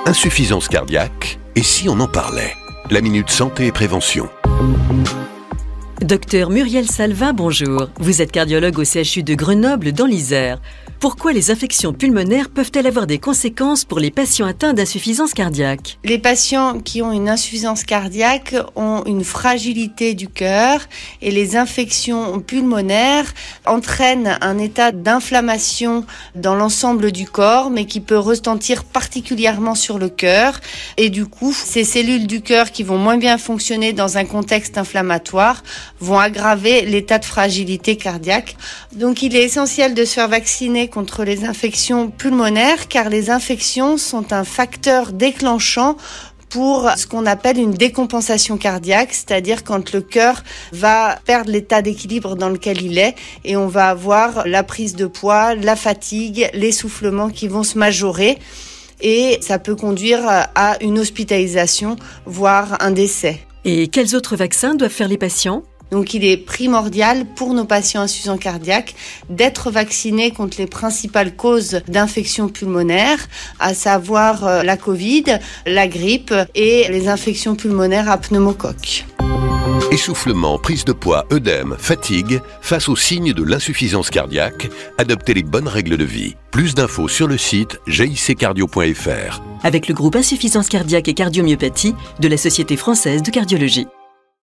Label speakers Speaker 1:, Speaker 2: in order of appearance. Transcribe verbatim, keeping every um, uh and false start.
Speaker 1: Insuffisance cardiaque, et si on en parlait? La Minute Santé et Prévention.
Speaker 2: Docteur Muriel Salva, bonjour. Vous êtes cardiologue au C H U de Grenoble dans l'Isère. Pourquoi les infections pulmonaires peuvent-elles avoir des conséquences pour les patients atteints d'insuffisance cardiaque?
Speaker 3: Les patients qui ont une insuffisance cardiaque ont une fragilité du cœur et les infections pulmonaires entraînent un état d'inflammation dans l'ensemble du corps, mais qui peut retentir particulièrement sur le cœur. Et du coup, ces cellules du cœur qui vont moins bien fonctionner dans un contexte inflammatoire vont aggraver l'état de fragilité cardiaque. Donc il est essentiel de se faire vacciner contre les infections pulmonaires, car les infections sont un facteur déclenchant pour ce qu'on appelle une décompensation cardiaque, c'est-à-dire quand le cœur va perdre l'état d'équilibre dans lequel il est et on va avoir la prise de poids, la fatigue, l'essoufflement qui vont se majorer et ça peut conduire à une hospitalisation, voire un décès.
Speaker 2: Et quels autres vaccins doivent faire les patients ?
Speaker 3: Donc il est primordial pour nos patients insuffisants cardiaques d'être vaccinés contre les principales causes d'infections pulmonaires, à savoir la Covid, la grippe et les infections pulmonaires à pneumocoque.
Speaker 1: Essoufflement, prise de poids, œdème, fatigue, face aux signes de l'insuffisance cardiaque, adoptez les bonnes règles de vie. Plus d'infos sur le site g i c cardio point f r.
Speaker 2: Avec le groupe Insuffisance cardiaque et cardiomyopathie de la Société française de cardiologie.